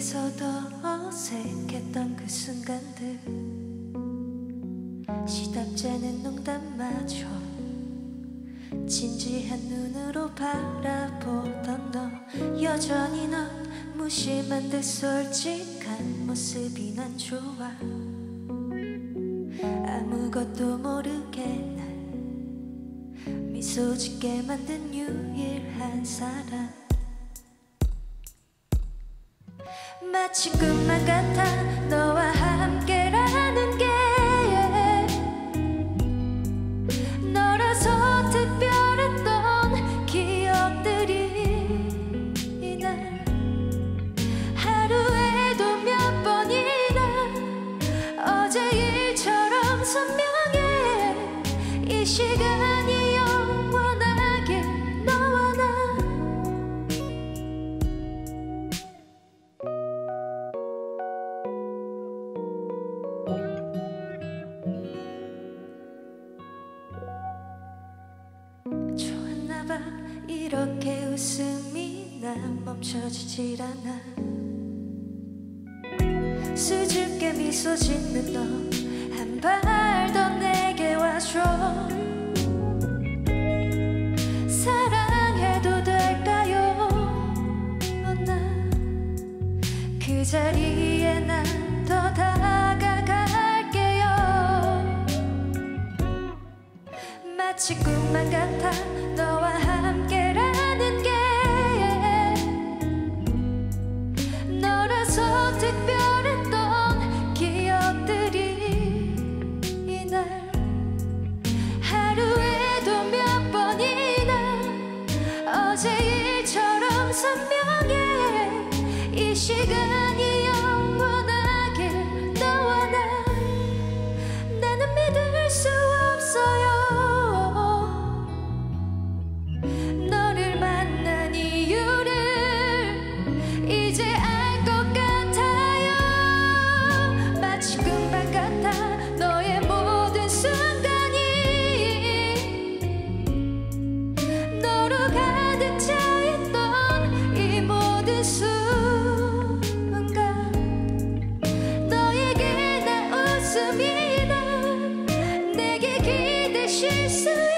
위해서 더 어색했던 그 순간들, 시답잖은 농담마저 진지한 눈으로 바라보던 너, 여전히 넌 무심한 듯 솔직한 모습이 난 좋아. 아무것도 모르게 날 미소 짓게 만든 유일한 사람. 마치 꿈만 같아 너와 함께라는 게, 너라서 특별했던 기억들이 이날 하루에도 몇 번이나 어제 일처럼 선명해. 이 시간이 영원하게 너와 나. 좋았나봐 이렇게 웃음이 난 멈춰지질 않아. 수줍게 미소 짓는 너, 한 발 더 내게 와줘. 사랑해도 될까요? 나 그 자리에 난 더 다가갈게요. 마치 꿈만 같아 너와 함께라는 게, 너라서 특별했던 기억들이 이날 하루에도 몇 번이나 어제 일처럼 선명해. 이 시간이 영원하길 너와 나. 나는 믿을 수 없어요. 너를 만난 이유를 이제 알 것 같아요. 마치 꿈만 같아 너의 모든 순간이, 너로 가득 차있던 이 모든 순간, 너에게 나 웃음이 나 내게 기대 실수.